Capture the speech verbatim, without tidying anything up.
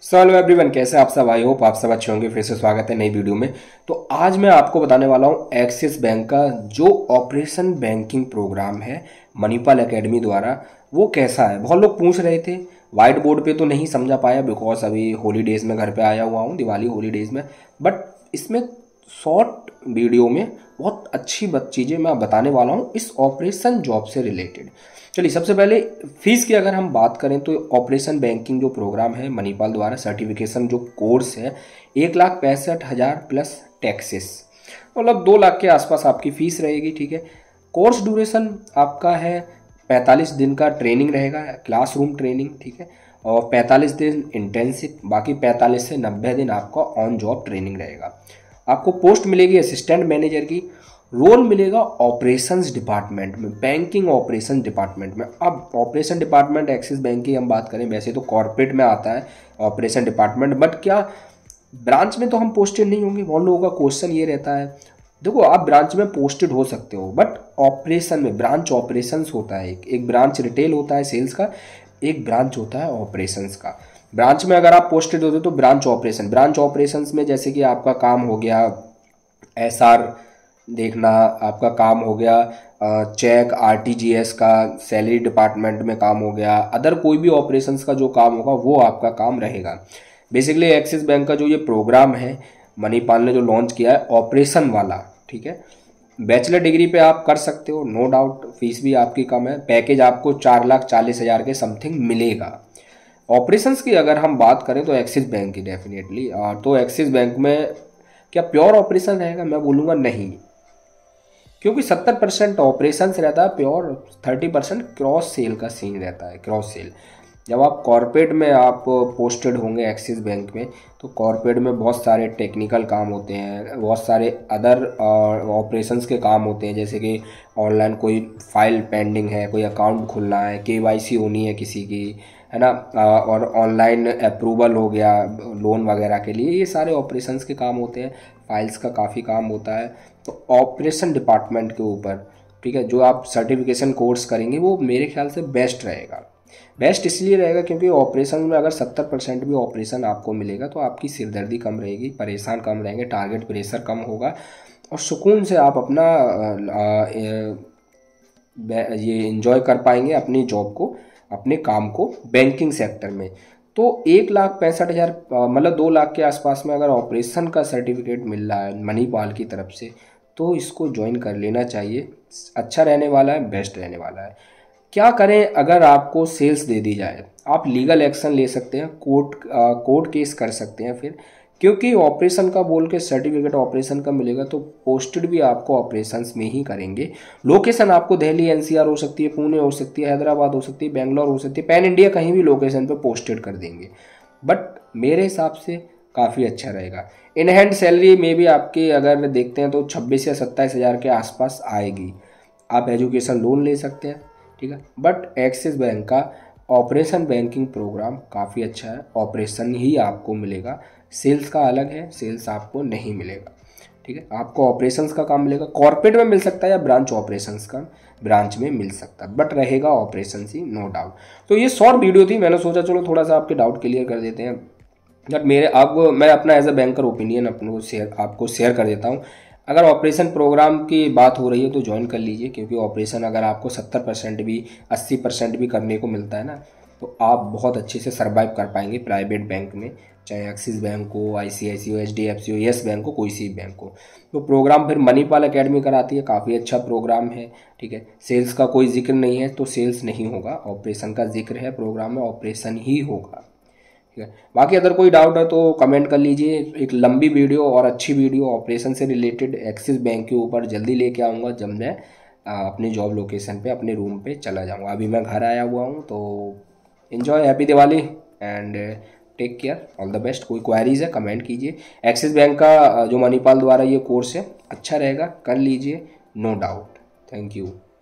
So hello everyone, कैसे आप सब? आई होप आप सब अच्छे होंगे। फिर से स्वागत है नई वीडियो में। तो आज मैं आपको बताने वाला हूँ एक्सिस बैंक का जो ऑपरेशन बैंकिंग प्रोग्राम है मणिपाल एकेडमी द्वारा, वो कैसा है। बहुत लोग पूछ रहे थे, वाइट बोर्ड पे तो नहीं समझा पाया बिकॉज अभी हॉलीडेज में घर पे आया हुआ हूँ, दिवाली हॉलीडेज में। बट इसमें शॉर्ट वीडियो में बहुत अच्छी चीज़ें मैं बताने वाला हूँ इस ऑपरेशन जॉब से रिलेटेड। चलिए, सबसे पहले फीस की अगर हम बात करें तो ऑपरेशन बैंकिंग जो प्रोग्राम है मणिपाल द्वारा, सर्टिफिकेशन जो कोर्स है, एक लाख पैंसठ हज़ार प्लस टैक्सेस, मतलब दो लाख के आसपास आपकी फ़ीस रहेगी। ठीक है। कोर्स ड्यूरेशन आपका है पैंतालीस दिन का ट्रेनिंग रहेगा, क्लासरूम ट्रेनिंग। ठीक है। और पैंतालीस दिन इंटेंसिव, बाकी पैंतालीस से नब्बे दिन आपका ऑन जॉब ट्रेनिंग रहेगा। आपको पोस्ट मिलेगी असिस्टेंट मैनेजर की, रोल मिलेगा ऑपरेशंस डिपार्टमेंट में, बैंकिंग ऑपरेशन डिपार्टमेंट में। अब ऑपरेशन डिपार्टमेंट एक्सिस बैंक की हम बात करें, वैसे तो कॉर्पोरेट में आता है ऑपरेशन डिपार्टमेंट, बट क्या ब्रांच में तो हम पोस्टेड नहीं होंगे। बहुत लोगों का क्वेश्चन ये रहता है। देखो, आप ब्रांच में पोस्टेड हो सकते हो, बट ऑपरेशन में ब्रांच ऑपरेशंस होता है। एक एक ब्रांच रिटेल होता है सेल्स का, एक ब्रांच होता है ऑपरेशंस का। ब्रांच में अगर आप पोस्टेड होते तो ब्रांच ऑपरेशन, ब्रांच ऑपरेशंस में जैसे कि आपका काम हो गया एस आर देखना, आपका काम हो गया चेक आरटीजीएस का, सैलरी डिपार्टमेंट में काम हो गया, अदर कोई भी ऑपरेशंस का जो काम होगा वो आपका काम रहेगा। बेसिकली एक्सिस बैंक का जो ये प्रोग्राम है मणिपाल ने जो लॉन्च किया है ऑपरेशन वाला, ठीक है, बैचलर डिग्री पे आप कर सकते हो, नो डाउट। फीस भी आपकी कम है, पैकेज आपको चार लाख चालीस हज़ार के समथिंग मिलेगा। ऑपरेशंस की अगर हम बात करें तो एक्सिस बैंक की डेफिनेटली, तो एक्सिस बैंक में क्या प्योर ऑपरेशन रहेगा? मैं बोलूँगा नहीं, क्योंकि सत्तर परसेंट ऑपरेशंस रहता है pure, thirty percent cross sale का सीन रहता है। क्रॉस सेल जब आप कॉर्पोरेट में आप पोस्टेड होंगे एक्सिस बैंक में, तो कॉर्पोरेट में बहुत सारे टेक्निकल काम होते हैं, बहुत सारे अदर ऑपरेशंस के काम होते हैं, जैसे कि ऑनलाइन कोई फाइल पेंडिंग है, कोई अकाउंट खुलना है, केवाईसी होनी है किसी की, है ना, और ऑनलाइन अप्रूवल हो गया लोन वगैरह के लिए, ये सारे ऑपरेशंस के काम होते हैं। फाइल्स का काफ़ी काम होता है। तो ऑपरेशन डिपार्टमेंट के ऊपर, ठीक है, जो आप सर्टिफिकेशन कोर्स करेंगे वो मेरे ख्याल से बेस्ट रहेगा। बेस्ट इसलिए रहेगा क्योंकि ऑपरेशन में अगर सत्तर परसेंट भी ऑपरेशन आपको मिलेगा तो आपकी सिरदर्दी कम रहेगी, परेशान कम रहेंगे, टारगेट प्रेशर कम होगा, और सुकून से आप अपना आ, ए, ये इंजॉय कर पाएंगे अपनी जॉब को, अपने काम को बैंकिंग सेक्टर में। तो एक लाख पैंसठ हज़ार मतलब दो लाख के आसपास में अगर ऑपरेशन का सर्टिफिकेट मिल रहा है मणिपाल की तरफ से, तो इसको ज्वाइन कर लेना चाहिए। अच्छा रहने वाला है, बेस्ट रहने वाला है। क्या करें अगर आपको सेल्स दे दी जाए? आप लीगल एक्शन ले सकते हैं, कोर्ट कोर्ट केस कर सकते हैं फिर, क्योंकि ऑपरेशन का बोल के सर्टिफिकेट ऑपरेशन का मिलेगा तो पोस्टेड भी आपको ऑपरेशंस में ही करेंगे। लोकेशन आपको दिल्ली एनसीआर हो सकती है, पुणे हो सकती है, हैदराबाद हो सकती है, बेंगलोर हो सकती है, पैन इंडिया कहीं भी लोकेशन पे पोस्टेड कर देंगे। बट मेरे हिसाब से काफ़ी अच्छा रहेगा। इन हैंड सैलरी में भी आपकी अगर देखते हैं तो छब्बीस या सत्ताईस हज़ार के आसपास आएगी। आप एजुकेशन लोन ले सकते हैं, ठीक है। बट एक्सिस बैंक का ऑपरेशन बैंकिंग प्रोग्राम काफ़ी अच्छा है, ऑपरेशन ही आपको मिलेगा, सेल्स का अलग है, सेल्स आपको नहीं मिलेगा। ठीक है, आपको ऑपरेशंस का काम मिलेगा, कॉर्पोरेट में मिल सकता है या ब्रांच ऑपरेशंस का ब्रांच में मिल सकता है, बट रहेगा ऑपरेशन ही, नो डाउट। तो ये शॉर्ट वीडियो थी, मैंने सोचा चलो थोड़ा सा आपके डाउट क्लियर कर देते हैं। बट मेरे अब मैं अपना एज अ बैंकर ओपिनियन अपने शेयर आपको शेयर कर देता हूँ। अगर ऑपरेशन प्रोग्राम की बात हो रही है तो ज्वाइन कर लीजिए, क्योंकि ऑपरेशन अगर आपको सत्तर परसेंट भी अस्सी परसेंट भी करने को मिलता है ना, तो आप बहुत अच्छे से सर्वाइव कर पाएंगे प्राइवेट बैंक में, चाहे एक्सिस बैंक हो, आईसीआईसी हो, एचडीएफसी हो, येस बैंक हो, कोई सी बैंक हो। तो प्रोग्राम फिर मणिपाल एकेडमी कराती है, काफ़ी अच्छा प्रोग्राम है। ठीक है, सेल्स का कोई जिक्र नहीं है तो सेल्स नहीं होगा, ऑपरेशन का जिक्र है प्रोग्राम में, ऑपरेशन ही होगा। ठीक है, बाकी अगर कोई डाउट है तो कमेंट कर लीजिए। एक लंबी वीडियो और अच्छी वीडियो ऑपरेशन से रिलेटेड एक्सिस बैंक के ऊपर जल्दी लेके आऊँगा, जब मैं अपने जॉब लोकेशन पे अपने रूम पे चला जाऊँगा। अभी मैं घर आया हुआ हूँ, तो enjoy, happy Diwali and take care, all the best. कोई क्वेरीज है कमेंट कीजिए। एक्सिस बैंक का जो मणिपाल द्वारा ये कोर्स है अच्छा रहेगा, कर लीजिए, नो डाउट। Thank you.